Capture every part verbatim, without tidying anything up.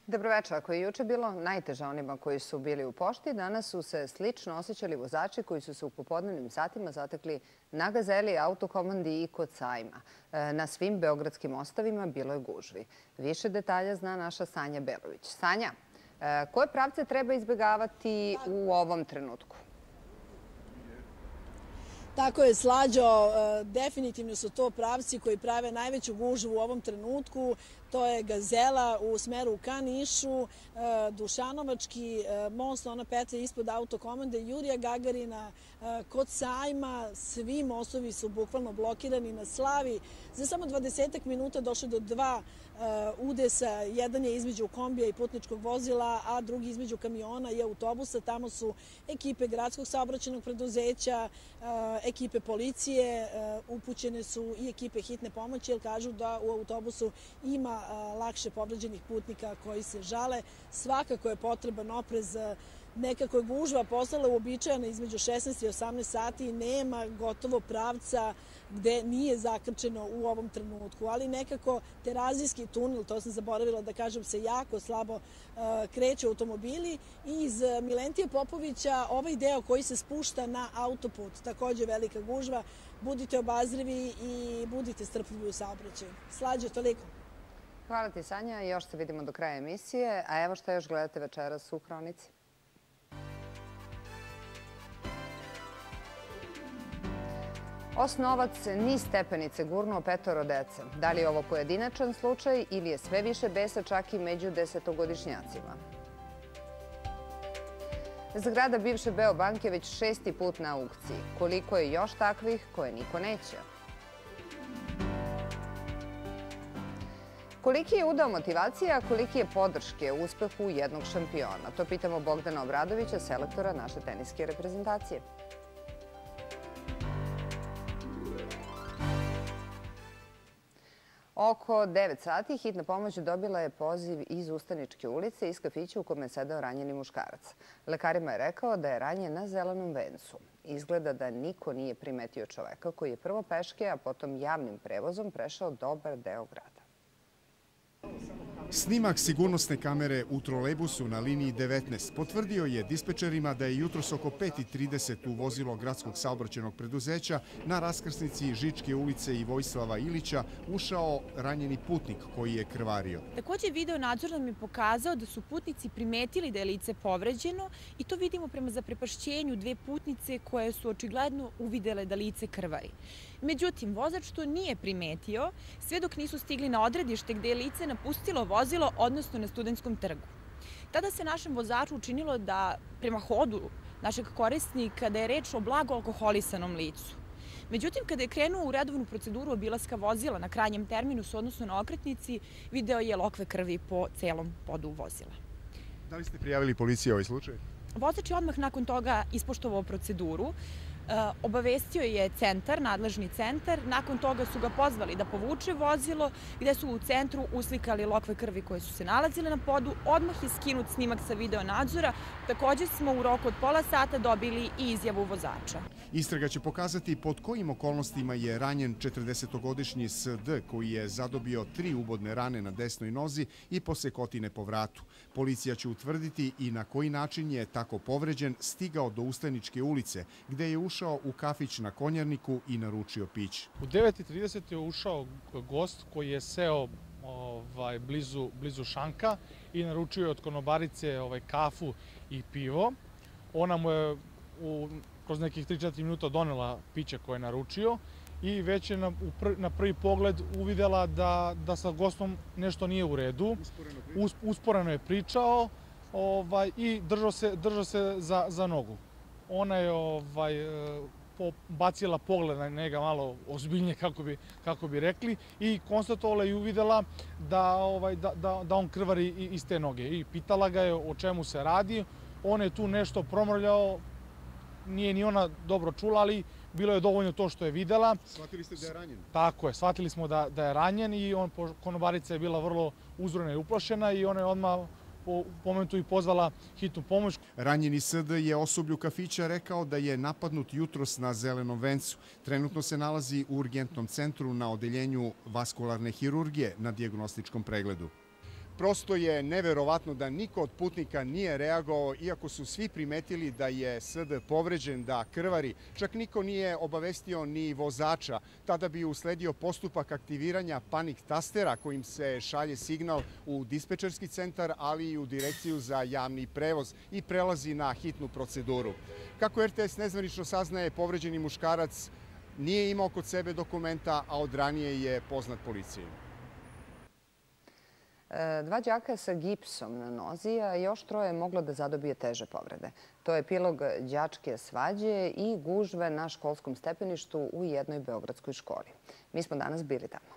Dobroveče. Ako je juče bilo najteže onima koji su bili u pošti, danas su se slično osjećali vozači koji su se u popodnevnim satima zatekli na Gazeli, Autokomandi i kod sajma. Na svim beogradskim mostovima bilo je gužvi. Više detalja zna naša Sanja Belović. Sanja, koje pravce treba izbegavati u ovom trenutku? Tako je, Slađo, definitivno su to pravci koji prave najveću gužvu u ovom trenutku. To je Gazela u smeru ka Nišu, Dušanovački most, ona petlja ispod Autokomande, Jurija Gagarina, kod sajma. Svi mostovi su bukvalno blokirani. Na Slavi za samo dvadesetak minuta došlo do dva udesa. Jedan je između kombija i putničkog vozila, a drugi između kamiona i autobusa. Tamo su ekipe gradskog saobraćajnog preduzeća, ekipe policije, upućene su i ekipe hitne pomoći, jer kažu da u autobusu ima lakše povređenih putnika koji se žale. Svakako je potreban oprez. Nekako je gužva postala uobičajena između šesnaest i osamnaest sati i nema gotovo pravca gde nije zakrčeno u ovom trenutku. Ali nekako Terazijski tunel, to sam zaboravila da kažem, se jako slabo kreću automobili. I iz Milentija Popovića ovaj deo koji se spušta na autoput, takođe velika gužva. Budite obazrivi i budite strpljivi u saobraćaju. Slađe, toliko. Hvala ti, Sanja. Još se vidimo do kraja emisije. A evo šta još gledate večeras u Hronici. Osnovac niz stepenice gurnuo petoro dece. Da li je ovo pojedinačan slučaj ili je sve više besa čak i među desetogodišnjacima? Zgrada bivše Beobanke već šesti put na aukciji. Koliko je još takvih koje niko neće? Koliki je udeo motivacije, a koliki je podrške u uspehu jednog šampiona? To pitamo Bogdana Obradovića, selektora naše teniske reprezentacije. Oko devet sati hitna pomoć dobila je poziv iz Ustaničke ulice iz kafića u kome je sedeo ranjeni muškarac. Lekarima je rekao da je ranjen na zelenom vencu. Izgleda da niko nije primetio čoveka koji je prvo peške, a potom javnim prevozom prešao dobar deo grada. Snimak sigurnosne kamere u trolejbusu na liniji devetnaest potvrdio je dispečerima da je jutros oko pet i trideset u vozilo gradskog saobraćajnog preduzeća na raskrsnici Žičke ulice i Vojislava Ilića ušao ranjeni putnik koji je krvario. Takođe, video nadzor nam je pokazao da su putnici primetili da je lice povređeno i to vidimo prema zaprepašćenju dve putnice koje su očigledno uvidele da lice krvari. Međutim, vozač to nije primetio sve dok nisu stigli na odredište gde je lice napustilo vozilo, odnosno na Studentskom trgu. Tada se našem vozaču učinilo da prema hodu našeg korisnika da je reč o blago alkoholisanom licu. Međutim, kada je krenuo u redovnu proceduru obilaska vozila na krajnjem terminusu, odnosno na okretnici, video je lokve krvi po celom podu vozila. Da li ste prijavili policiji ovaj slučaj? Vozač je odmah nakon toga ispoštovao proceduru. Obavestio je centar, nadležni centar. Nakon toga su ga pozvali da povuče vozilo, gde su u centru uslikali lokve krvi koje su se nalazile na podu. Odmah je skinut snimak sa video nadzora. Takođe smo u roku od pola sata dobili i izjavu vozača. Istraga će pokazati pod kojim okolnostima je ranjen četrdesetogodišnji S D koji je zadobio tri ubodne rane na desnoj nozi i posekotine po vratu. Policija će utvrditi i na koji način je tako povređen stigao do Ustaničke ulice, gde je ušao u kafić na Konjarniku i naručio piće. U devet i trideset je ušao gost koji je seo ovaj, blizu, blizu šanka i naručio je od konobarice ovaj, kafu i pivo. Ona mu je u, kroz nekih tri do četiri minuta donela piće koje je naručio i već je na, pr, na prvi pogled uvidela da, da sa gostom nešto nije u redu. Usporeno, Us, usporeno je pričao ovaj, i držao se, držao se za, za nogu. Ona je ovaj, bacila pogled na njega malo ozbiljnije, kako bi, kako bi rekli, i konstatovala i uvidela da, ovaj, da, da, da on krvari iz te noge. I pitala ga je o čemu se radi. On je tu nešto promrljao, nije ni ona dobro čula, ali bilo je dovoljno to što je videla. Shvatili ste da je ranjen? Tako je, shvatili smo da, da je ranjen i on, konobarica je bila vrlo uzorena i uplašena i ona je odmah po momentu i pozvala hitnu pomoć. Ranjeni S D je osoblju kafića rekao da je napadnut jutros na zelenom vencu. Trenutno se nalazi u urgentnom centru na odeljenju vaskularne hirurgije na dijagnostičkom pregledu. Prosto je neverovatno da niko od putnika nije reagovao, iako su svi primetili da je S D povređen, da krvari. Čak niko nije obavestio ni vozača. Tada bi usledio postupak aktiviranja panik tastera kojim se šalje signal u dispečerski centar, ali i u Direkciju za javni prevoz i prelazi na hitnu proceduru. Kako R T S nezvanično saznaje, povređeni muškarac nije imao kod sebe dokumenta, a od ranije je poznat policiji. Dva đaka sa gipsom na nozi, a još troje je moglo da zadobije teže povrede. To je epilog đačke svađe i gužve na školskom stepeništu u jednoj beogradskoj školi. Mi smo danas bili tamo.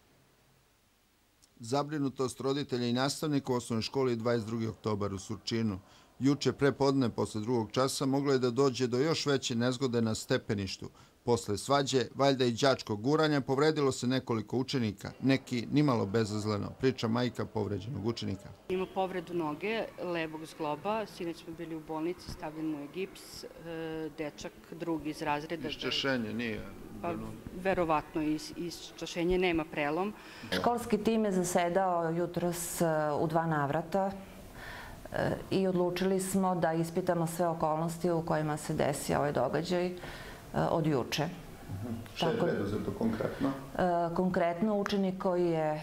Zabrinutost roditelja i nastavnika u osnovnoj školi dvadeset drugi oktobar u Surčinu. Juče prepodne, posle drugog časa, moglo je da dođe do još veće nezgode na stepeništu. Posle svađe, valjda i đačkog guranja, povredilo se nekoliko učenika, neki nimalo bezazleno, priča majka povređenog učenika. Ima povredu noge, levog zgloba, sinoć smo bili u bolnici, stavljen mu je gips, dečak drugi iz razreda. Iščašenje nije? Pa, verovatno, iščašenje nema prelom. Školski tim je zasedao jutros u dva navrata i odlučili smo da ispitamo sve okolnosti u kojima se desio ovaj događaj od juče. Šta je preduzeto konkretno? Konkretno, učenik koji je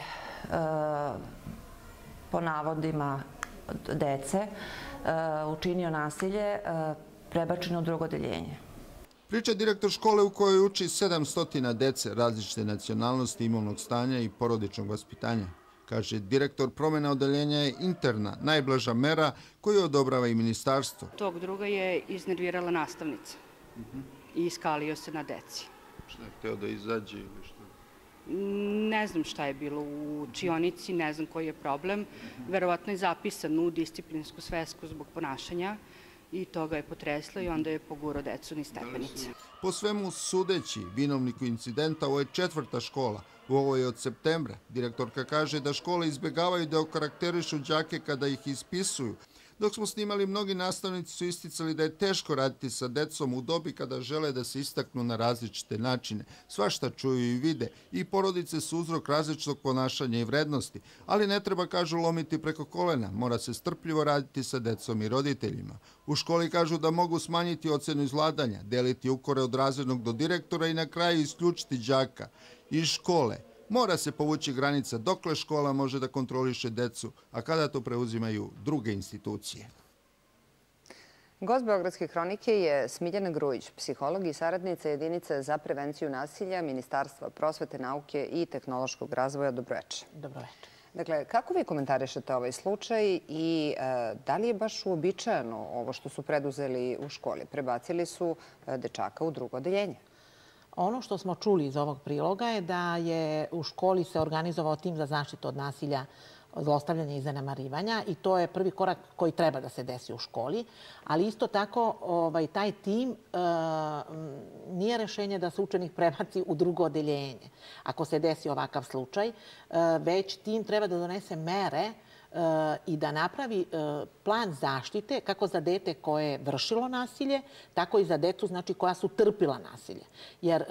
po navodima dece učinio nasilje, prebačen u drugo odeljenje. Priča direktor škole u kojoj uči sedamsto dece različite nacionalnosti, imovnog stanja i porodičnog vaspitanja. Kaže, direktor, promjena odeljenja je interna, najblaža mera koju odobrava i ministarstvo. Tog druga je iznervirala nastavnica i iskalio se na deci. Šta je hteo da izađe ili što? Ne znam šta je bilo u učionici, ne znam koji je problem. Verovatno je zapisan u disciplinsku svesku zbog ponašanja i to ga je potreslo i onda je pogurao decu niz stepenice. Po svemu sudeći, vinovniku incidenta, ovo je četvrta škola. U ovo je od septembra. Direktorka kaže da škole izbjegavaju da okarakterišu đake kada ih ispisuju. Dok smo snimali, mnogi nastavnici su isticali da je teško raditi sa decom u dobi kada žele da se istaknu na različite načine. Svašta čuju i vide i porodice su uzrok različitog ponašanja i vrednosti, ali ne treba, kažu, lomiti preko kolena. Mora se strpljivo raditi sa decom i roditeljima. U školi kažu da mogu smanjiti ocenu izvladanja, deliti ukore od razrednog do direktora i na kraju isključiti đaka iz škole. Mora se povući granica dokle škola može da kontroliše decu, a kada to preuzimaju druge institucije. Gost Beogradske hronike je Smiljana Grujić, psiholog i saradnica jedinice za prevenciju nasilja Ministarstva prosvete, nauke i tehnološkog razvoja. Dobroveče. Dobroveče. Dakle, kako vi komentarišete ovaj slučaj i da li je baš uobičajeno ovo što su preduzeli u školi? Prebacili su dečaka u drugo odeljenje. Ono što smo čuli iz ovog priloga je da je u školi se organizovao tim za zaštitu od nasilja, zlostavljanja i zanemarivanja i to je prvi korak koji treba da se desi u školi. Ali isto tako ovaj, taj tim e, nije rešenje da se učenik prebaci u drugo odeljenje. Ako se desi ovakav slučaj, e, već tim treba da donese mere i da napravi plan zaštite kako za dete koje je vršilo nasilje, tako i za decu znači, koja su trpila nasilje. Jer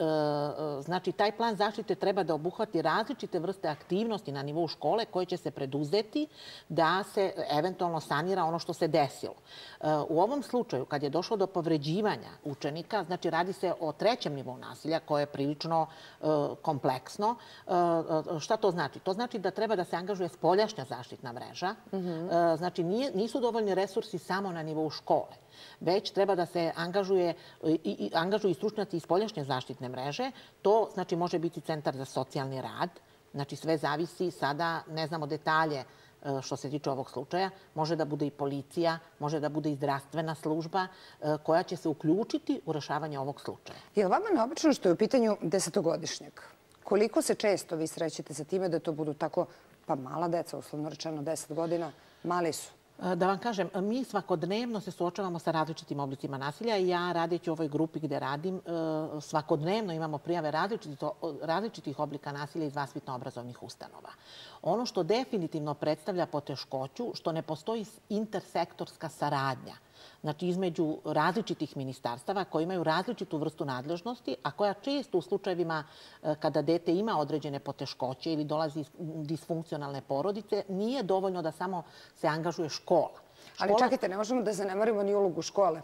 znači, taj plan zaštite treba da obuhvati različite vrste aktivnosti na nivou škole koje će se preduzeti da se eventualno sanira ono što se desilo. U ovom slučaju, kad je došlo do povređivanja učenika, znači radi se o trećem nivou nasilja koje je prilično kompleksno. Šta to znači? To znači da treba da se angažuje spoljašnja zaštita mreža. Znači, nisu dovoljni resursi samo na nivou škole, već treba da se angažuje i angažuju i stručnjaci iz spoljašnje zaštitne mreže. To znači može biti centar za socijalni rad. Znači, sve zavisi sada, ne znamo detalje što se tiče ovog slučaja, može da bude i policija, može da bude i zdravstvena služba koja će se uključiti u rešavanje ovog slučaja. Je li vama neobično što je u pitanju desetogodišnjak? Koliko se često vi srećete sa time da to budu tako pa mala deca, uslovno rečeno deset godina, mali su? Da vam kažem, mi svakodnevno se suočavamo sa različitim oblicima nasilja i ja radeći u ovoj grupi gde radim, svakodnevno imamo prijave različitih oblika nasilja iz vaspitno-obrazovnih ustanova. Ono što definitivno predstavlja poteškoću, što ne postoji intersektorska saradnja znači između različitih ministarstava koji imaju različitu vrstu nadležnosti, a koja često u slučajevima kada dete ima određene poteškoće ili dolazi iz disfunkcionalne porodice, nije dovoljno da samo se angažuje škola. Ali čekajte, ne možemo da zanemarimo ni ulogu škole.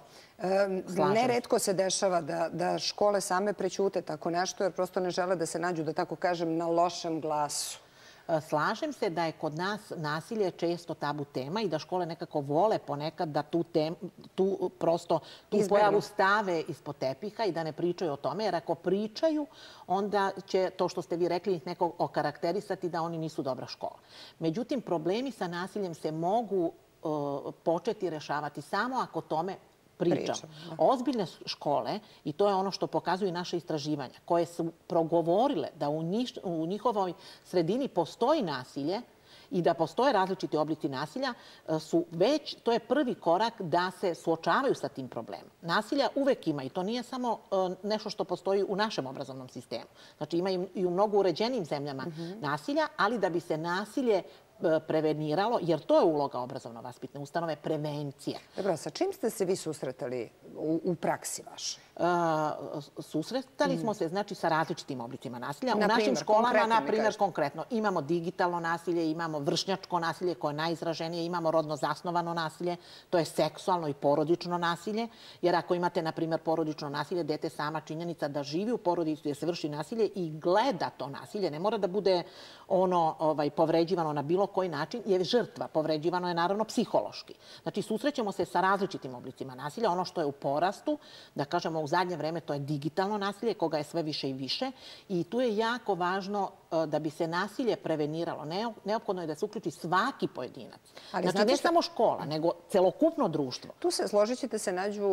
Neretko se dešava da škole same prećute tako nešto jer prosto ne žele da se nađu, da tako kažem, na lošem glasu. Slažem se da je kod nas nasilje često tabu tema i da škole nekako vole ponekad da tu, tem, tu prosto tu pojavu stave ispod tepiha i da ne pričaju o tome, jer ako pričaju, onda će to što ste vi rekli ih neko okarakterisati da oni nisu dobra škola. Međutim, problemi sa nasiljem se mogu uh, početi rešavati samo ako tome pričam. Ozbiljne škole, i to je ono što pokazuju naše istraživanja, koje su progovorile da u, njih, u njihovoj sredini postoji nasilje i da postoje različiti oblici nasilja, su već, to je prvi korak da se suočavaju sa tim problemom. Nasilja uvek ima i to nije samo nešto što postoji u našem obrazovnom sistemu. Znači ima i u mnogo uređenim zemljama mm-hmm. nasilja, ali da bi se nasilje preveniralo, jer to je uloga obrazovno-vaspitne ustanove, prevencija. Dobro, sa čim ste se vi susretali u, u praksi vašoj? Uh, susretali mm. smo se, znači, sa različitim oblicima nasilja. Na u našim primer, školama, na primjer, konkretno, imamo digitalno nasilje, imamo vršnjačko nasilje koje je najizraženije, imamo rodno zasnovano nasilje, to je seksualno i porodično nasilje, jer ako imate, na primjer, porodično nasilje, dete sama činjenica da živi u porodici gdje se vrši nasilje i gleda to nasilje, ne mora da bude ono ovaj, povređivano na bilo koji način, je žrtva. Povređivano je naravno psihološki. Znači, susrećemo se sa različitim oblicima nasilja. Ono što je u porastu, da kažemo u zadnje vreme, to je digitalno nasilje, koga je sve više i više. I tu je jako važno da bi se nasilje preveniralo. Neophodno je da se uključi svaki pojedinac. Ali znači, ne što... samo škola, nego celokupno društvo. Tu se, složit ćete se, nađu,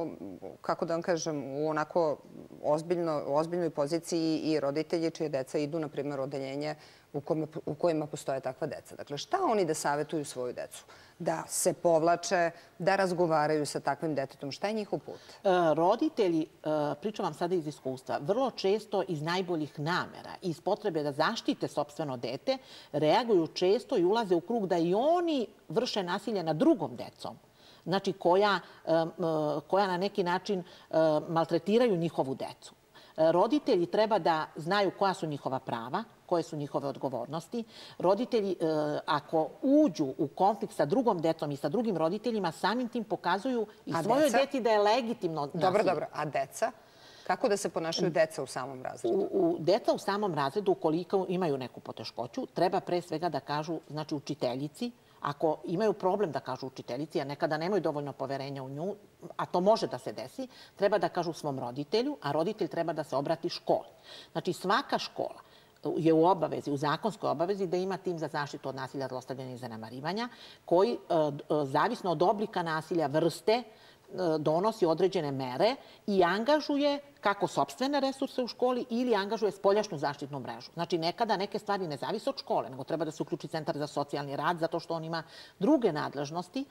kako da vam kažem, u onako ozbiljno, ozbiljnoj poziciji i roditelji čije deca idu, na primjer, odeljenje u, kome, u kojima postoje takva deca. Dakle, šta oni da savjetuju svoju decu? Da se povlače, da razgovaraju sa takvim detetom? Šta je njihov put? E, roditelji, e, pričam vam sada iz iskustva, vrlo često iz najboljih namera, iz potrebe da zaštite sopstveno dete, reaguju često i ulaze u krug da i oni vrše nasilje nad drugom decom. Znači, koja, e, koja na neki način e, maltretiraju njihovu decu. Roditelji treba da znaju koja su njihova prava, koje su njihove odgovornosti. Roditelji, ako uđu u konflikt sa drugom decom i sa drugim roditeljima, samim tim pokazuju i svojoj deci da je legitimno nasilje. Dobro, dobro. A deca? Kako da se ponašaju deca u samom razredu? U, u, deca u samom razredu, ukoliko imaju neku poteškoću, treba pre svega da kažu, znači, učiteljici, ako imaju problem da kažu učiteljici, a nekada nemaju dovoljno poverenja u nju, a to može da se desi, treba da kažu svom roditelju, a roditelj treba da se obrati školi. Znači, svaka škola je u obavezi, u zakonskoj obavezi da ima tim za zaštitu od nasilja, zlostavljanja i zanemarivanja, koji, zavisno od oblika nasilja, vrste, donosi određene mere i angažuje kako sopstvene resurse u školi ili angažuje spoljašnju zaštitnu mrežu. Znači, nekada neke stvari ne zavise od škole, nego treba da se uključi Centar za socijalni rad, zato što on ima druge nadležnosti.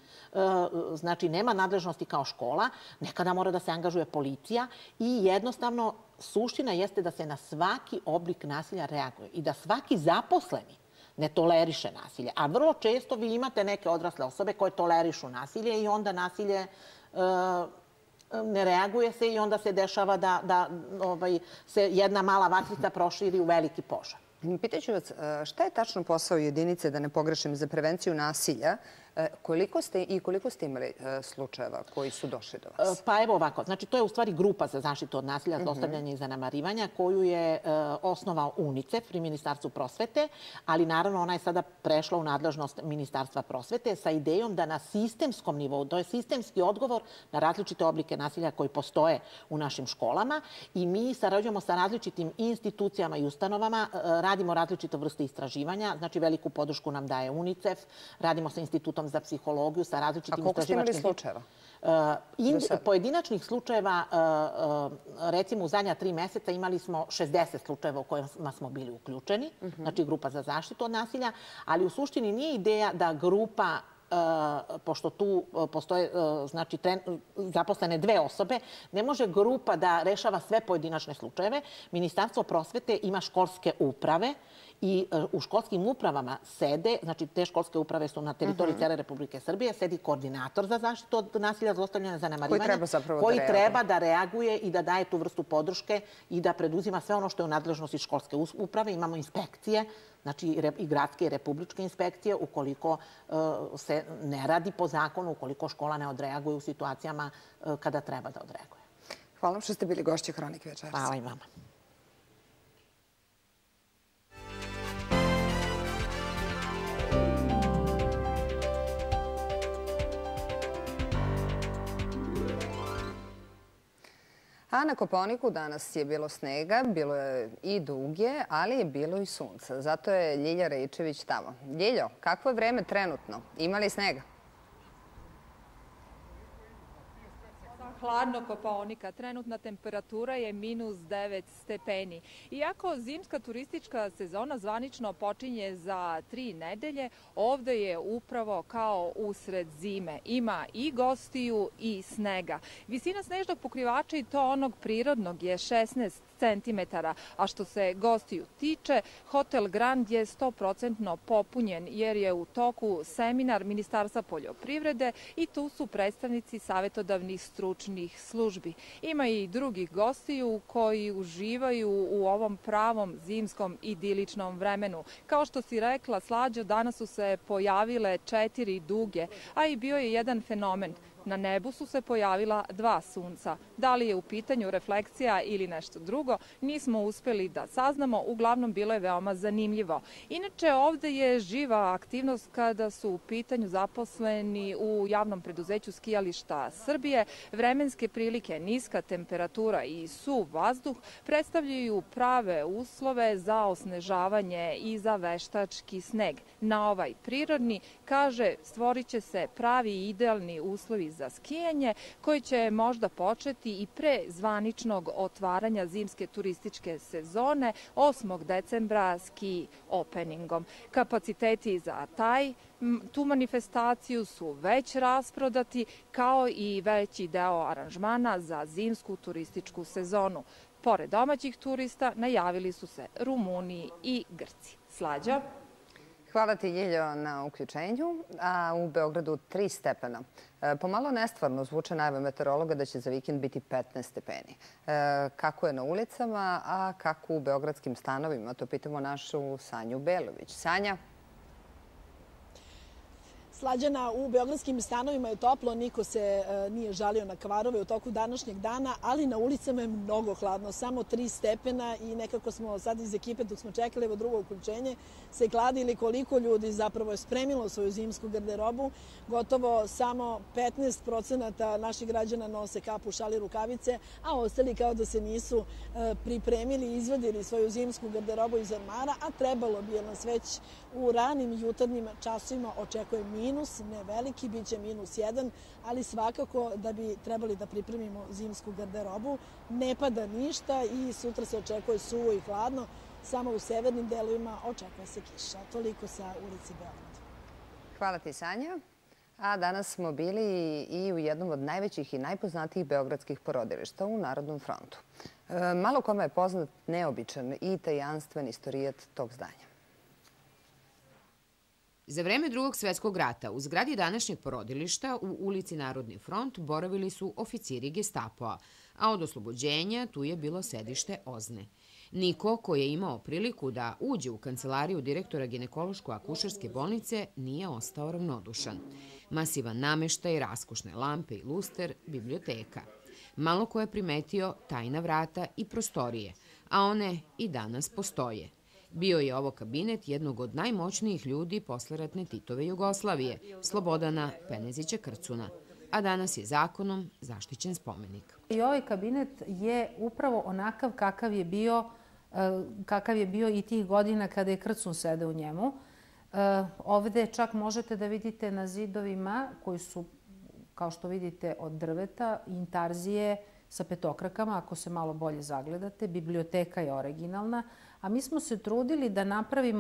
Znači, nema nadležnosti kao škola. Nekada mora da se angažuje policija i jednostavno suština jeste da se na svaki oblik nasilja reaguje i da svaki zaposleni ne toleriše nasilje. A vrlo često vi imate neke odrasle osobe koje tolerišu nasilje i onda nasilje ne reaguje se i onda se dešava da, da ovaj, se jedna mala vatrica proširi u veliki požar. Pitaću vas, šta je tačno posao jedinice, da ne pogrešim, za prevenciju nasilja? Koliko ste i koliko ste imali slučajeva koji su došli do vas? Pa evo ovako, znači to je u stvari grupa za zaštitu od nasilja, zlostavljanja i zanemarivanja koju je osnovao UNICEF pri Ministarstvu prosvete, ali naravno ona je sada prešla u nadležnost Ministarstva prosvete sa idejom da na sistemskom nivou, to je sistemski odgovor na različite oblike nasilja koji postoje u našim školama i mi sarađujemo sa različitim institucijama i ustanovama, radimo različite vrste istraživanja, znači veliku podršku nam daje UNICEF, radimo sa Institutom za psihologiju, sa različitim istraživačkim... A koliko ste imali slučajeva? Uh, pojedinačnih slučajeva, uh, uh, recimo u zadnja tri meseca imali smo šezdeset slučajeva u kojima smo bili uključeni, uh-huh. znači grupa za zaštitu od nasilja, ali u suštini nije ideja da grupa pošto tu postoje znači, zaposlene dve osobe, ne može grupa da rešava sve pojedinačne slučajeve. Ministarstvo prosvete ima školske uprave i u školskim upravama sede, znači te školske uprave su na teritoriji cele Republike Srbije, sedi koordinator za zaštitu od nasilja, zlostavljanja, zanemarivanja, koji treba da reaguje i da daje tu vrstu podrške i da preduzima sve ono što je u nadležnosti školske uprave. Imamo inspekcije, znači i gradske i republičke inspekcije, ukoliko se ne radi po zakonu, ukoliko škola ne odreaguje u situacijama kada treba da odreaguje. Hvala vam što ste bili gošći Hronike večeras. Hvala i vama. A na Kopaoniku danas je bilo snega, bilo je i duge, ali je bilo i sunca. Zato je Ljilja Rejčević tamo. Ljiljo, kakvo je vreme trenutno? Ima li snega? Hladno Kopaonika. Trenutna temperatura je minus devet stepeni. Iako zimska turistička sezona zvanično počinje za tri nedelje, ovde je upravo kao usred zime. Ima i gostiju i snega. Visina snežnog pokrivača i to onog prirodnog je šesnaest centimetara, a što se gostiju tiče, Hotel Grand je sto posto popunjen jer je u toku seminar Ministarstva poljoprivrede i tu su predstavnici savetodavnih stručnih službi. Ima i drugih gostiju koji uživaju u ovom pravom zimskom idiličnom vremenu. Kao što si rekla, Slađo, danas su se pojavile četiri duge, a i bio je jedan fenomen. Na nebu su se pojavila dva sunca. Da li je u pitanju refleksija ili nešto drugo, nismo uspeli da saznamo. Uglavnom, bilo je veoma zanimljivo. Inače, ovde je živa aktivnost kada su u pitanju zaposleni u javnom preduzeću Skijališta Srbije. Vremenske prilike, niska temperatura i suv vazduh predstavljaju prave uslove za osnežavanje i za veštački sneg. Na ovaj prirodni, kaže, stvorit će se pravi i idealni uslovi za skijanje, koji će možda početi i pre zvaničnog otvaranja zimske turističke sezone osmog decembra ski openingom. Kapaciteti za taj tu manifestaciju su već rasprodati, kao i veći deo aranžmana za zimsku turističku sezonu. Pored domaćih turista najavili su se Rumuni i Grci. Slađa? Hvala ti, Ljiljo, na uključenju. A u Beogradu tri stepena. Pomalo nestvarno zvuče najave meteorologa da će za vikend biti petnaest stepeni. Kako je na ulicama, a kako u beogradskim stanovima? To pitamo našu Sanju Belović. Sanja? Slađana, u beogradskim stanovima je toplo, niko se nije žalio na kvarove u toku današnjeg dana, ali na ulicama je mnogo hladno, samo tri stepena i nekako smo sad iz ekipe, dok smo čekali evo drugo uključenje, se kladili koliko ljudi zapravo je spremilo svoju zimsku garderobu. Gotovo samo petnaest procenata naših građana nose kapu, šali, rukavice, a ostali kao da se nisu pripremili i izvadili svoju zimsku garderobu iz ormara, a trebalo bi, jer nas već u ranim jutarnjim časovima očekuje minus, ne veliki, bit će minus jedan, ali svakako da bi trebali da pripremimo zimsku garderobu. Ne pada ništa i sutra se očekuje suvo i hladno, samo u severnim delovima očekuje se kiša. Toliko sa ulici Beograd. Hvala ti, Sanja. A danas smo bili i u jednom od najvećih i najpoznatijih beogradskih porodilišta, u Narodnom frontu. Malo kome je poznat neobičan i tajanstven istorijat tog zdanja. Za vreme Drugog svjetskog rata u zgradi današnjeg porodilišta u ulici Narodni front boravili su oficiri Gestapoa, a od oslobođenja tu je bilo sedište Ozne. Niko ko je imao priliku da uđe u kancelariju direktora ginekološko-akušerske bolnice nije ostao ravnodušan. Masivan nameštaj, raskošne lampe i luster, biblioteka. Malo ko je primetio tajna vrata i prostorije, a one i danas postoje. Bio je ovo kabinet jednog od najmoćnijih ljudi posleratne Titove Jugoslavije, Slobodana Penezića Krcuna, a danas je zakonom zaštićen spomenik. I ovaj kabinet je upravo onakav kakav je bio, kakav je bio i tih godina kada je Krcun sede u njemu. Ovde čak možete da vidite na zidovima koji su, kao što vidite, od drveta, intarzije sa petokrakama, ako se malo bolje zagledate. Biblioteka je originalna. A mi smo se trudili da napravimo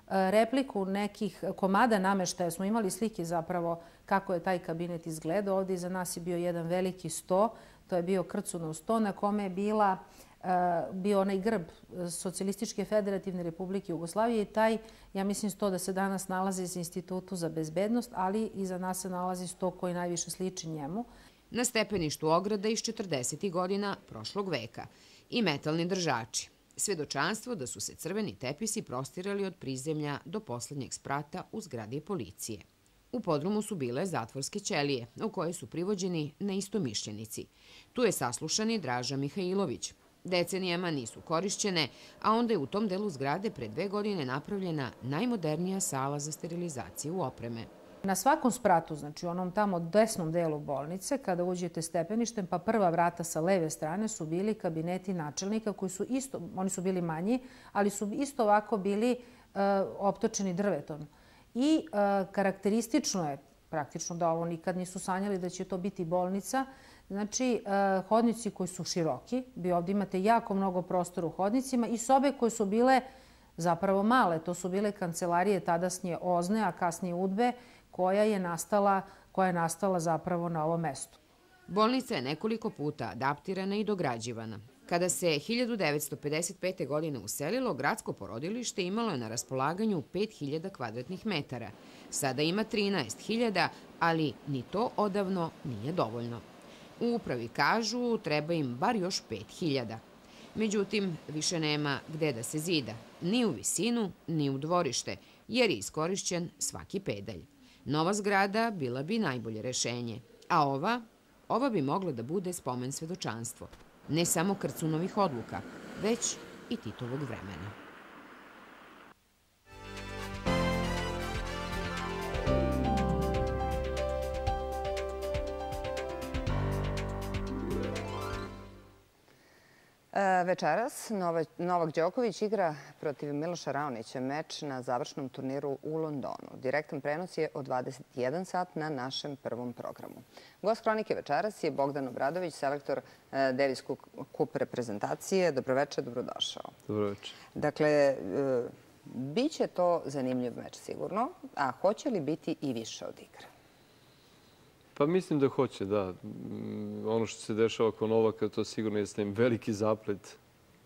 repliku nekih komada nameštaja. Smo imali slike zapravo kako je taj kabinet izgledao. Ovdje iza nas je bio jedan veliki sto. To je bio Krcunov sto na kome je bila bio onaj grb Socijalističke federativne republike Jugoslavije i taj, ja mislim, sto da se danas nalazi iz Institutu za bezbednost, ali iza nas se nalazi sto koji najviše sliči njemu. Na stepeništu ograda iz četrdesetih godina prošlog veka i metalni držači. Svedočanstvo da su se crveni tepisi prostirali od prizemlja do poslednjeg sprata u zgradi policije. U podrumu su bile zatvorske ćelije, u koje su privođeni neistomišljenici. Tu je saslušani Draža Mihajlović. Decenijama nisu korišćene, a onda je u tom delu zgrade pre dve godine napravljena najmodernija sala za sterilizaciju opreme. Na svakom spratu, znači u onom tamo desnom delu bolnice, kada uđete stepeništem, pa prva vrata sa leve strane su bili kabineti načelnika koji su isto, oni su bili manji, ali su isto ovako bili optočeni drvetom. I karakteristično je praktično da ovo nikad nisu sanjali da će to biti bolnica. Znači, hodnici koji su široki, vi ovdje imate jako mnogo prostora u hodnicima i sobe koje su bile zapravo male. To su bile kancelarije tadašnje Ozne, a kasnije Udbe, koja je nastala, koja je nastala zapravo na ovom mestu. Bolnica je nekoliko puta adaptirana i dograđivana. Kada se hiljadu devetsto pedeset pete. godine uselilo, gradsko porodilište imalo je na raspolaganju pet hiljada kvadratnih metara. Sada ima trinaest hiljada, ali ni to odavno nije dovoljno. U upravi kažu treba im bar još pet hiljada. Međutim, više nema gde da se zida, ni u visinu, ni u dvorište, jer je iskorišćen svaki pedalj. Nova zgrada bila bi najbolje rešenje, a ova, ova bi mogla da bude spomen svedočanstvo. Ne samo Krcunovih odluka, već i Titovog vremena. Večeras Novak Đoković igra protiv Miloša Raonića meč na završnom turniru u Londonu. Direktan prenos je od dvadeset jedan sat na našem prvom programu. Gost Hronike večeras je Bogdan Obradović, selektor Davis Cup reprezentacije. Dobroveče, dobrodošao. Dobroveče. Dakle, biće to zanimljiv meč sigurno, a hoće li biti i više od igre? Pa mislim da hoće, da. Ono što se dešava oko Novaka, to sigurno je s njim veliki zaplet.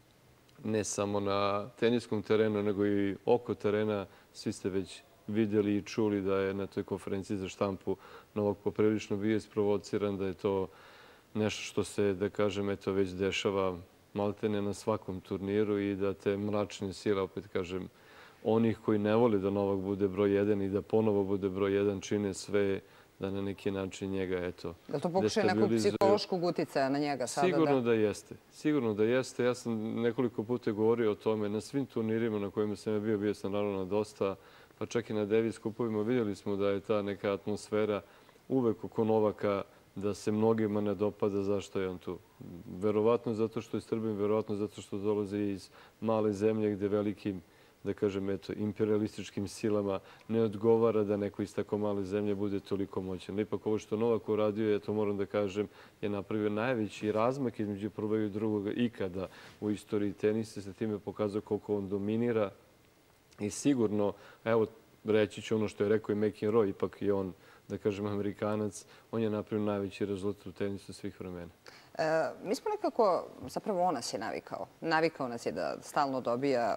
Ne samo na teniskom terenu, nego i oko terena. Svi ste već vidjeli i čuli da je na toj konferenciji za štampu Novak poprilično bio isprovociran, da je to nešto što se, da kažem, eto već dešava maltene na svakom turniru i da te mračne sile, opet kažem, onih koji ne vole da Novak bude broj jedan i da ponovo bude broj jedan, čine sve da na neki način njega, eto, da li to pokušaju nekog psihološkog uticaja na njega sada? Sigurno da jeste. Sigurno da jeste. Ja sam nekoliko puta govorio o tome. Na svim turnirima na kojima sam ja bio, bio sam naravno na dosta, pa čak i na Davis Cupovima, vidjeli smo da je ta neka atmosfera uvek oko Novaka, da se mnogima ne dopada zašto je on tu. Verovatno zato što je Srbin, verovatno zato što dolaze iz male zemlje gde velikim, da kažem, eto, imperialističkim silama ne odgovara da neko iz tako male zemlje bude toliko moćan. Ipak ovo što Novak uradio, to moram da kažem, je napravio najveći razmak između prvog i drugog ikada u istoriji tenisa. Se time pokazao koliko on dominira i sigurno, evo, reći ću ono što je rekao i McEnroe, ipak je on, da kažem, Amerikanac, on je napravio najveći rezultat u tenisu svih vremena. Mi smo nekako, zapravo on nas je navikao. Navikao nas je da stalno dobija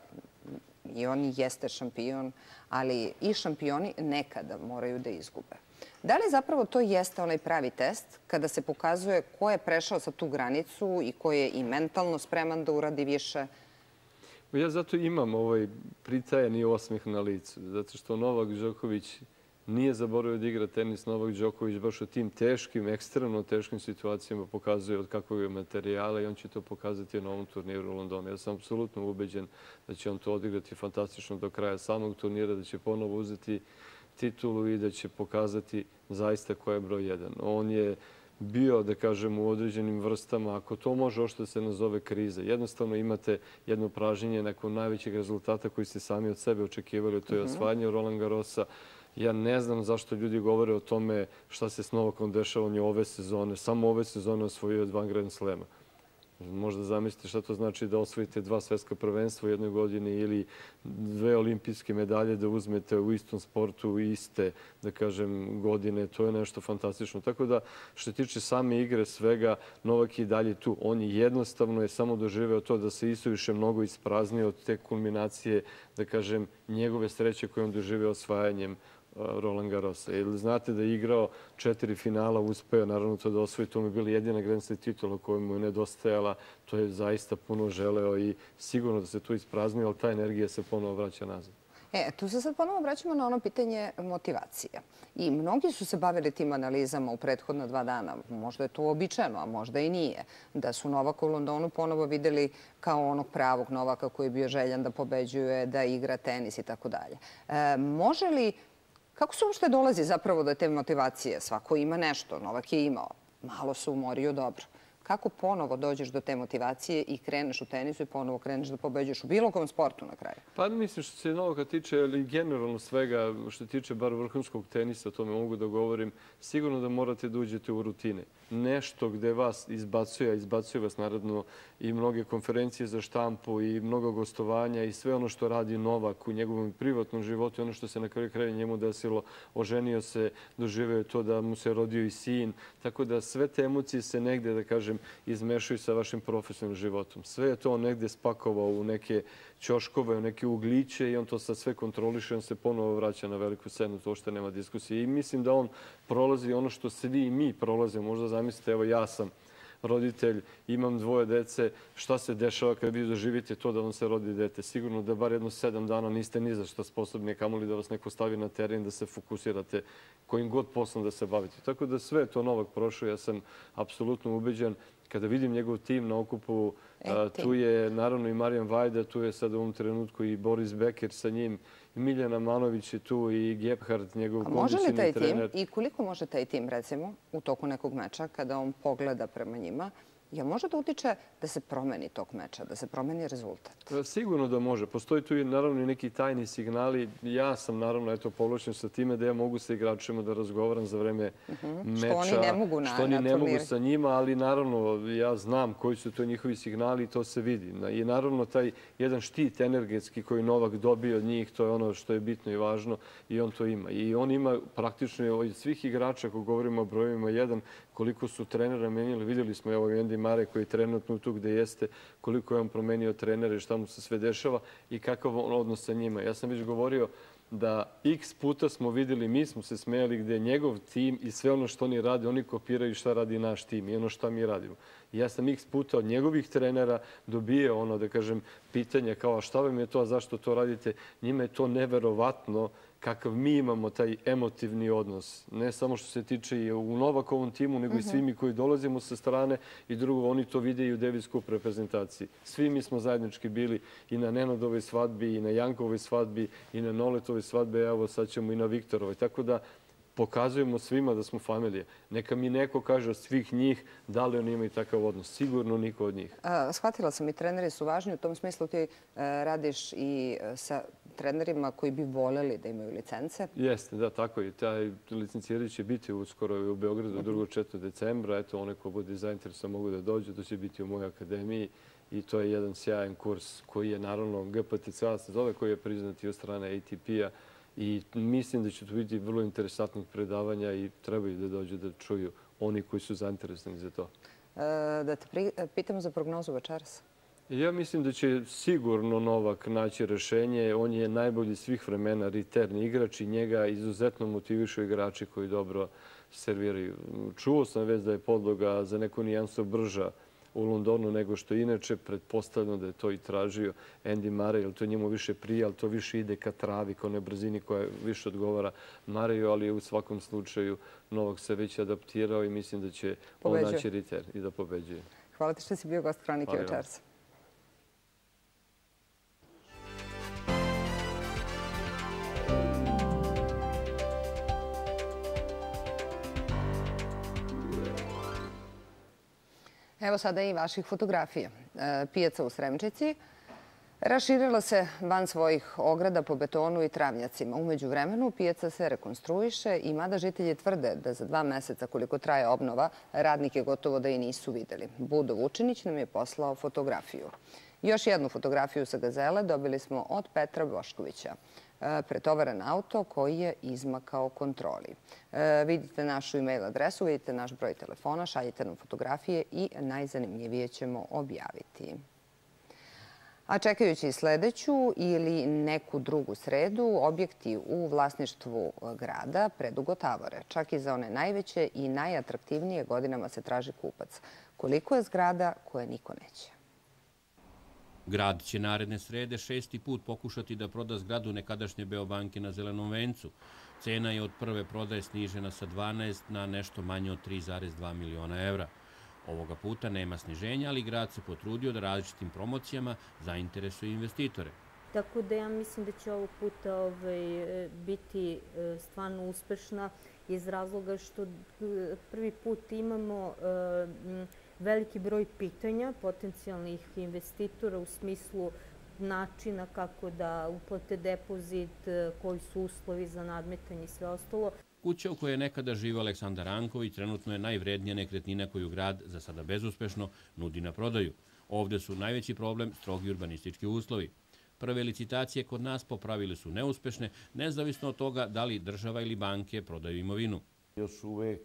i on jeste šampion, ali i šampioni nekada moraju da izgube. Da li zapravo to jeste onaj pravi test kada se pokazuje ko je prešao sa tu granicu i ko je i mentalno spreman da uradi više? Ja zato imam ovaj pritajeni osmeh na licu, zato što Novak Đoković nije zaboravio da igra tenis. Novak Đoković baš u tim teškim, ekstremno teškim situacijama pokazuje od kakvog je materijala i on će to pokazati na ovom turniru u Londonu. Ja sam apsolutno ubeđen da će on to odigrati fantastično do kraja samog turnira, da će ponovo uzeti titulu i da će pokazati zaista ko je broj jedan. On je bio, da kažem, u određenim vrstama, ako to može ošto se nazove kriza. Jednostavno imate jedno pražnjenje nakon najvećeg rezultata koji ste sami od sebe očekivali, to je osvajanje Roland Garrosa. Ja ne znam zašto ljudi govore o tome šta se s Novakom dešava. On je ove sezone, samo ove sezone osvojio dva Grand Slema. Možda zamislite šta to znači da osvojite dva svetska prvenstva u jednoj godini ili dve olimpijske medalje da uzmete u istom sportu iste, da kažem, godine. To je nešto fantastično. Tako da, što se tiče same igre, svega, Novak je dalje tu. On je jednostavno je samo doživeo to da se isuviše mnogo ispraznio od te kulminacije, da kažem, njegove sreće koje on doživeo osvajanjem Roland Garrosa. Ili znate da je igrao četiri finala, uspeo naravno to da osvoji. To mu je bila jedina Grand Slam titula koja mu je nedostajala. To je zaista puno želeo i sigurno da se tu ispraznio, ali ta energija se ponovo vraća nazad. E, tu se sad ponovo vraćamo na ono pitanje motivacije. I mnogi su se bavili tim analizama u prethodna dva dana. Možda je to uobičajeno, a možda i nije. Da su Novaka u Londonu ponovo videli kao onog pravog Novaka koji je bio željan da pobeđuje, da igra tenis i tako dalje. Može li Kako se uopšte dolazi zapravo do te motivacije? Svako ima nešto, Novak je imao. Malo se umorio, dobro. Kako ponovo dođeš do te motivacije i kreneš u tenisu i ponovo kreneš da pobeđuješ u bilo kom sportu na kraju? Pa mislim što se Novaka tiče, ali generalno svega što tiče bar vrhunskog tenisa, o tome mogu da govorim, sigurno da morate da uđete u rutine. Nešto gde vas izbacuje, a izbacuje vas naravno i mnoge konferencije za štampu i mnogo gostovanja i sve ono što radi Novak u njegovom privatnom životu, ono što se na kraju kraja njemu desilo, oženio se, doživeo to da mu se rodio i sin. Tako da sve te emocije se negde, da kažem, izmešaju sa vašim profesionalnim životom. Sve je to negde spakovao u neke ćoškove, u neke ugliće i on to sad sve kontroliše, on se ponovo vraća na veliku scenu, to što nema diskusije. I mislim da on prolazi ono što svi i mi prolazimo. Možda zamislite, evo ja sam roditelj, imam dvoje dece, šta se dešava kada vi doživite to da vam se rodi dete? Sigurno da bar jedno sedam dana niste ni za šta sposobni, kamoli da vas neko stavi na teren, da se fokusirate kojim god poslom da se bavite. Tako da sve je to Novak prošao, ja sam apsolutno ubeđen. Kada vidim njegov tim na okupu, tu je naravno i Marijan Vajda, tu je sad u ovom trenutku i Boris Becker sa njim, i Miljana Manović je tu i Gebhardt, njegov kondicioni trener. Može li taj tim i koliko može taj tim, recimo, u toku nekog meča, kada on pogleda prema njima, jel može da utiče da se promeni tog meča, da se promeni rezultat? Sigurno da može. Postoji tu i naravno i neki tajni signali. Ja sam naravno eto povlačen sa time da ja mogu sa igračima da razgovaram za vreme meča. Što oni ne mogu na Što oni ne mogu sa njima, ali naravno ja znam koji su to njihovi signali i to se vidi. I naravno taj jedan štit energetski koji Novak dobio od njih, to je ono što je bitno i važno i on to ima. I on ima praktično od svih igrača, ako govorimo o brojevima jedan, koliko su trenera menjali. Vidjeli smo evo i Andy Murray koji je trenutno tu gde jeste, koliko je on promenio trenere, šta mu se sve dešava i kakav on odnos sa njima. Ja sam već govorio da x puta smo vidjeli, mi smo se smejali gde njegov tim i sve ono što oni rade, oni kopiraju šta radi naš tim i ono šta mi radimo. Ja sam x puta od njegovih trenera dobio ono, da kažem, pitanja kao a šta vam je to, a zašto to radite? Njima je to neverovatno kakav mi imamo taj emotivni odnos. Ne samo što se tiče i u Novakovom timu, nego i svi mi koji dolazimo sa strane i drugo, oni to vide i u Davis Cup reprezentaciji. Svi mi smo zajednički bili i na Nenadovoj svadbi, i na Jankovoj svadbi, i na Noletovoj svadbi, evo sad ćemo i na Viktorovoj. Tako da pokazujemo svima da smo familije. Neka mi neko kaže od svih njih da li oni imaju takav odnos. Sigurno niko od njih. Shvatila sam i treneri su važni. U tom smislu ti radiš i sa trenerima koji bi voljeli da imaju licence. Jeste, da, tako je. Taj licenciranje će biti uskoro u Beogradu drugog do četvrtog decembra. Eto, one ko bude zainteresovan mogu da dođu. To će biti u mojoj akademiji i to je jedan sjajan kurs koji je naravno G P T C A se zove, koji je priznat i od strane A T P-a. I mislim da će to biti vrlo interesantnih predavanja i trebaju da dođu da čuju oni koji su zainteresovani za to. Da te pitamo za prognozu večeras. Ja mislim da će sigurno Novak naći rešenje. On je najbolji svih vremena return igrač i njega izuzetno motivišu igrači koji dobro serviraju. Čuo sam već da je podloga za neku nijansu brža u Londonu nego što inače. Pretpostavljeno da je to i tražio Andy Murray, jer to njemu više prije, ali to više ide ka travi, kao ne brzini koja više odgovara Murrayu, ali u svakom slučaju Novak se već adaptirao i mislim da će on naći return i da pobeđuje. Hvala ti što si bio gost Hronike večeras. Evo sada i vaših fotografija. Pijaca u Sremčici. Raširila se van svojih ograda po betonu i travnjacima. Umeđu vremenu pijaca se rekonstruiše i mada žitelji tvrde da za dva meseca koliko traje obnova, radnike gotovo da i nisu videli. Budo Vučinić nam je poslao fotografiju. Još jednu fotografiju sa Gazele dobili smo od Petra Boškovića. Pretovaren auto koji je izmakao kontroli. Vidite našu e-mail adresu, vidite naš broj telefona, šaljite nam fotografije i najzanimljivije ćemo objaviti. A čekajući sledeću ili neku drugu sredu, objekti u vlasništvu grada predugo tavore. Čak i za one najveće i najatraktivnije godinama se traži kupac. Koliko je zgrada koje niko neće? Grad će naredne srede šesti put pokušati da proda zgradu nekadašnje Beobanke na Zelenom vencu. Cena je od prve prodaje snižena sa dvanaest na nešto manje od tri zarez dva miliona evra. Ovoga puta nema sniženja, ali grad se potrudio da različitim promocijama zainteresuje investitore. Tako da ja mislim da će ovog puta ovaj, biti stvarno uspešna iz razloga što prvi put imamo veliki broj pitanja potencijalnih investitora u smislu načina kako da uplate depozit, koji su uslovi za nadmetanje i sve ostalo. Kuća u kojoj je nekada živio Aleksandar Ranković trenutno je najvrednija nekretnina koju grad, za sada bezuspešno, nudi na prodaju. Ovde su najveći problem strogi urbanistički uslovi. Prve licitacije kod nas popravili su neuspešne, nezavisno od toga da li država ili banke prodaju imovinu. Još uvek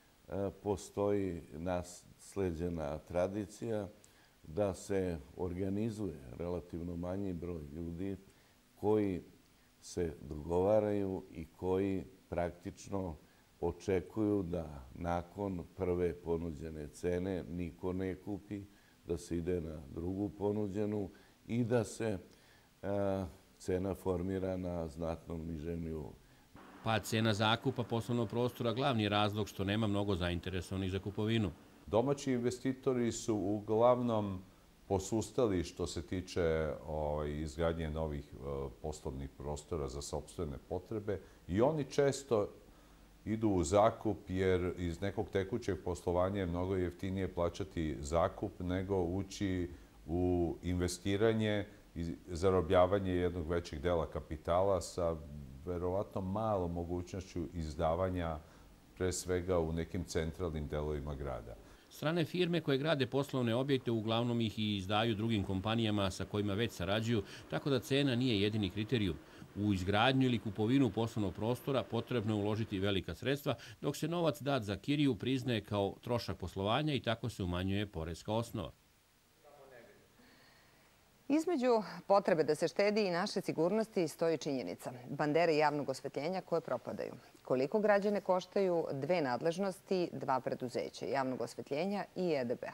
postoji nasleđena tradicija da se organizuje relativno manji broj ljudi koji se dogovaraju i koji praktično očekuju da nakon prve ponuđene cene niko ne kupi, da se ide na drugu ponuđenu i da se cena formira na znatnom nižem nivou. Pad cena zakupa poslovnog prostora glavni je razlog što nema mnogo zainteresovanih za kupovinu. Domaći investitori su uglavnom posustali što se tiče izgradnje novih poslovnih prostora za sopstvene potrebe i oni često idu u zakup jer iz nekog tekućeg poslovanja je mnogo jeftinije plaćati zakup nego ući u investiranje i zarobljavanje jednog većeg dela kapitala sa verovatno malom mogućnošću izdavanja pre svega u nekim centralnim delovima grada. Strane firme koje grade poslovne objekte uglavnom ih i izdaju drugim kompanijama sa kojima već sarađuju, tako da cena nije jedini kriterijum. U izgradnju ili kupovinu poslovnog prostora potrebno je uložiti velika sredstva, dok se novac dat za kiriju priznaje kao trošak poslovanja i tako se umanjuje poreska osnova. Između potrebe da se štedi i naše sigurnosti stoji činjenica. Bandere javnog osvetljenja koje propadaju. Koliko građane koštaju dve nadležnosti, dva preduzeća, javnog osvetljenja i E D B-a?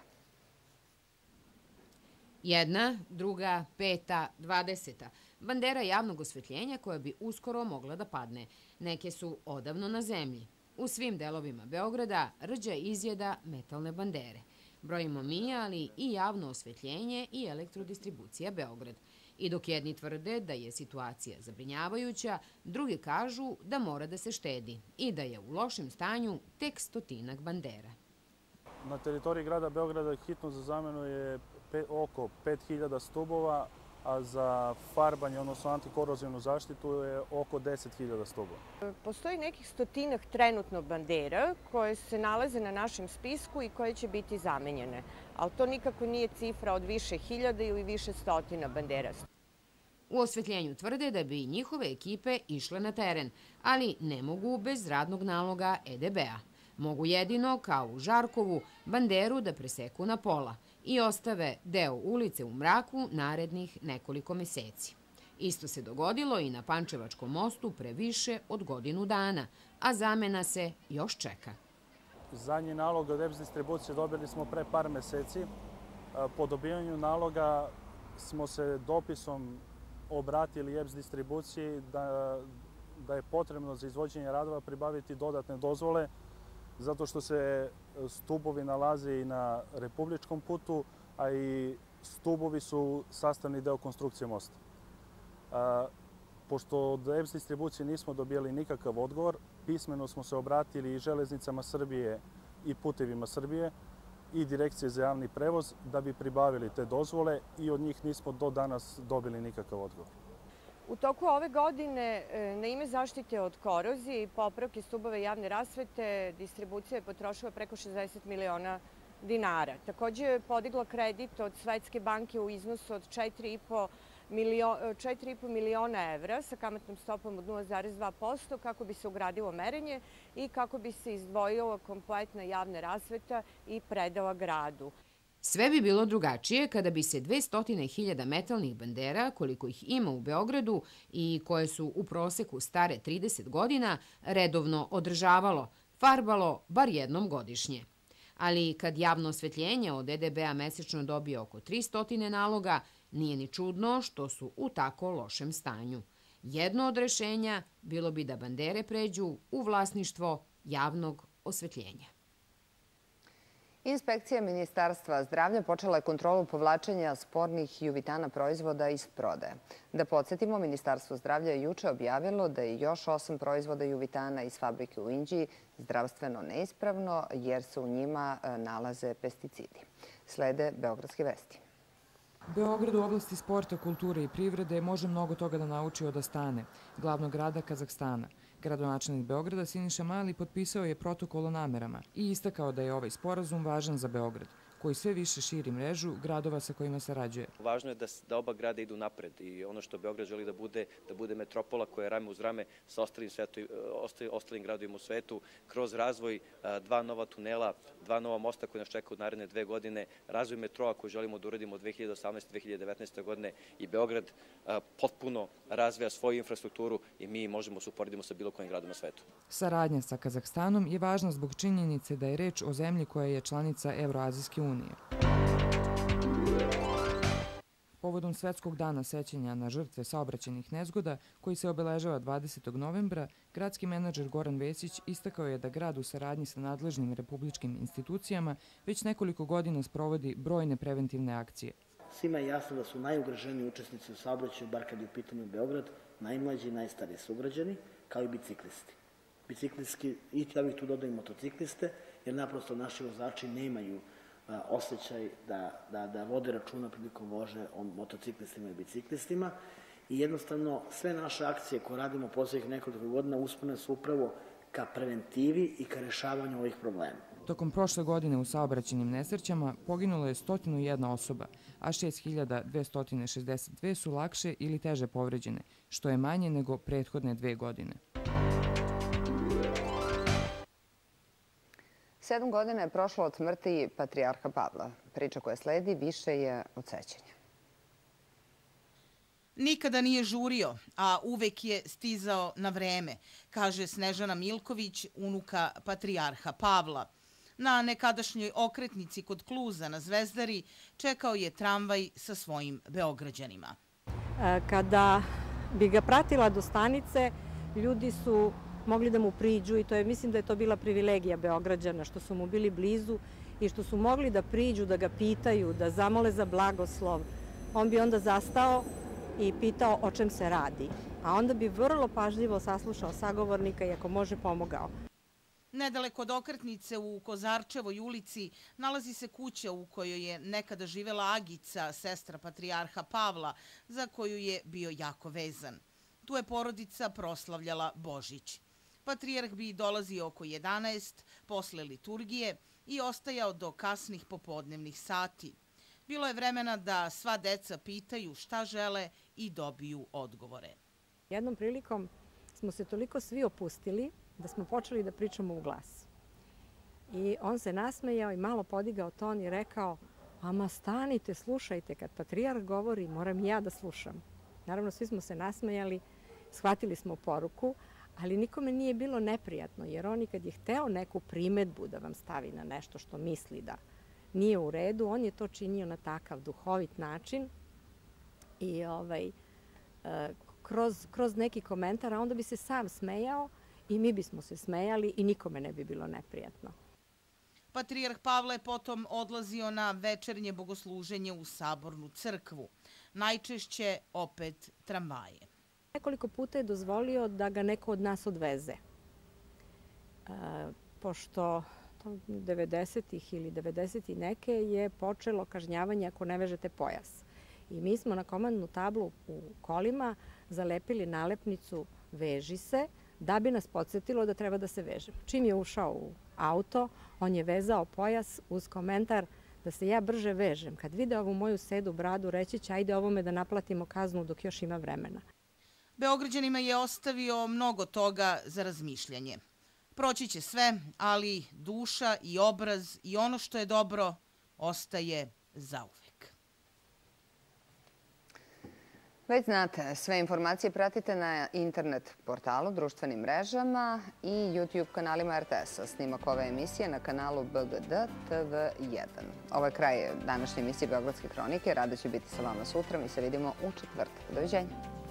Jedna, druga, peta, dvadeseta. Bandera javnog osvetljenja koja bi uskoro mogla da padne. Neke su odavno na zemlji. U svim delovima Beograda rđa izjeda metalne bandere. Brojimo mi, ali i javno osvetljenje i elektrodistribucija Beograd. I dok jedni tvrde da je situacija zabrinjavajuća, drugi kažu da mora da se štedi i da je u lošem stanju tek stotinak bandera. Na teritoriji grada Beograda hitno za zamenu je oko pet hiljada stubova, a za farbanje, odnosno antikorozivnu zaštitu je oko deset hiljada stubova. Postoji nekih stotinak trenutno bandera koje se nalaze na našem spisku i koje će biti zamenjene. Ali to nikako nije cifra od više hiljada ili više stotina bandera. U osvetljenju tvrde da bi njihove ekipe išle na teren, ali ne mogu bez radnog naloga E D B-a. Mogu jedino, kao u Žarkovu, banderu da preseku na pola i ostave deo ulice u mraku narednih nekoliko meseci. Isto se dogodilo i na Pančevačkom mostu pre više od godinu dana, a zamena se još čeka. Zadnji nalog od E P S distribucije dobili smo pre par meseci. Po dobijanju naloga smo se dopisom obratili E P S distribuciji da, da je potrebno za izvođenje radova pribaviti dodatne dozvole, zato što se stubovi nalaze i na republičkom putu, a i stubovi su sastavni deo konstrukcije mosta. Pošto od E P S distribucije nismo dobijali nikakav odgovor, pismeno smo se obratili i Železnicama Srbije i Putevima Srbije i Direkcije za javni prevoz da bi pribavili te dozvole i od njih nismo do danas dobili nikakav odgovor. U toku ove godine na ime zaštite od korozije i popravke stubova javne rasvete distribucija je potrošila preko šezdeset miliona dinara. Takođe je podigla kredit od Svetske banke u iznosu od četiri i po miliona evra sa kamatnom stopom od nula zarez dva posto kako bi se ugradilo merenje i kako bi se izdvojila kompletna javna rasveta i predala gradu. Sve bi bilo drugačije kada bi se dvesta hiljada metalnih bandera, koliko ih ima u Beogradu i koje su u proseku stare trideset godina, redovno održavalo, farbalo bar jednom godišnje. Ali kad javno osvetljenje od E D B-a mesečno dobije oko tristo naloga, nije ni čudno što su u tako lošem stanju. Jedno od rešenja bilo bi da bandere pređu u vlasništvo javnog osvetljenja. Inspekcija Ministarstva zdravlja počela je kontrolu povlačenja spornih juvitana proizvoda iz prodaje. Da podsjetimo, Ministarstvo zdravlja je juče objavilo da je još osam proizvoda juvitana iz fabrike u Inđiji zdravstveno neispravno jer se u njima nalaze pesticidi. Slede Beogradske vesti. Beograd u oblasti sporta, kulture i privrede može mnogo toga da nauči od Astane, glavnog grada Kazahstana. Gradonačelnik Beograda Siniša Mali potpisao je protokol o namerama i istakao da je ovaj sporazum važan za Beograd, koji sve više širi mrežu gradova sa kojima sarađuje. Važno je da oba grada idu napred i ono što Beograd želi da bude, da bude metropola koja je rame uz rame sa ostalim gradovima u svetu, kroz razvoj dva nova tunela, dva nova mosta koji nas čeka u naredne dve godine, razvoj metroa koji želimo da uradimo od dve hiljade osamnaeste do dve hiljade devetnaeste. godine i Beograd potpuno razvija svoju infrastrukturu i mi možemo se uporedimo sa bilo kojim gradom na svetu. Saradnja sa Kazahstanom je važna zbog činjenice da je reč o zemlji koja je članica Evroazijske unije. Povodom Svetskog dana sećanja na žrtve saobraćajnih nezgoda, koji se obeležava dvadesetog novembra, gradski menadžer Goran Vesić istakao je da grad u saradnji sa nadležnim republičkim institucijama već nekoliko godina sprovodi brojne preventivne akcije. Svima je jasno da su najugroženiji učesnici u saobraćaju, bar kad je u pitanju Beograd, najmlađi i najstariji sugrađani, kao i biciklisti. Biciklisti, i ja bih tu dodao i motocikliste, jer naprosto naši vozači nemaju osjećaj da vode računa prilikom vožnje o motociklistima i biciklistima i jednostavno sve naše akcije koje radimo poslednjih nekoliko godina usmjerene su upravo ka preventivi i ka rešavanju ovih problema. Tokom prošle godine u saobraćajnim nesrećama poginulo je sto jedna osoba, a šest hiljada dvesta šezdeset dve su lakše ili teže povređene, što je manje nego prethodne dve godine. Sedam godina je prošlo od smrti patrijarha Pavla. Priča koja sledi više je od sećanja. Nikada nije žurio, a uvek je stizao na vreme, kaže Snežana Milković, unuka patrijarha Pavla. Na nekadašnjoj okretnici kod Kluza na Zvezdari čekao je tramvaj sa svojim Beograđanima. Kada bi ga pratila do stanice, ljudi su mogli da mu priđu i to je, mislim da je to bila privilegija Beograđana, što su mu bili blizu i što su mogli da priđu, da ga pitaju, da zamole za blagoslov. On bi onda zastao i pitao o čem se radi, a onda bi vrlo pažljivo saslušao sagovornika i ako može pomogao. Nedaleko od okretnice u Kozarčevoj ulici nalazi se kuća u kojoj je nekada živela Agica, sestra patrijarha Pavla, za koju je bio jako vezan. Tu je porodica proslavljala Božić. Patrijarh bi dolazio oko jedanaest posle liturgije i ostajao do kasnih popodnevnih sati. Bilo je vremena da sva deca pitaju šta žele i dobiju odgovore. Jednom prilikom smo se toliko svi opustili da smo počeli da pričamo u glas. I on se nasmejao i malo podigao ton i rekao: ama stanite, slušajte, kad patrijarh govori moram i ja da slušam. Naravno, svi smo se nasmejali, shvatili smo poruku, ali nikome nije bilo neprijatno, jer on i kad je hteo neku primetbu da vam stavi na nešto što misli da nije u redu, on je to činio na takav duhovit način i ovaj, kroz, kroz neki komentar, a onda bi se sam smejao i mi bismo se smejali i nikome ne bi bilo neprijatno. Patrijarh Pavle potom odlazio na večernje bogosluženje u Sabornu crkvu, najčešće opet tramvaje. Nekoliko puta je dozvolio da ga neko od nas odveze, pošto devedesetih ili devedeset i neke je počelo kažnjavanje ako ne vežete pojas. I mi smo na komandnu tablu u kolima zalepili nalepnicu veži se, da bi nas podsjetilo da treba da se vežemo. Čim je ušao u auto, on je vezao pojas uz komentar da se ja brže vežem. Kad vide ovu moju sedu bradu, reći će ajde ovome da naplatimo kaznu dok još ima vremena. Beograđanima je ostavio mnogo toga za razmišljanje. Proći će sve, ali duša i obraz i ono što je dobro ostaje zauvek. Već znate, sve informacije pratite na internet portalu, društvenim mrežama i YouTube kanalima R T S-a. Snimak ove emisije na kanalu B G D T V jedan. Ovo je kraj današnje emisije Beogradske hronike. Rado će biti sa vama sutra. Mi se vidimo u četvrtak. Doviđenja.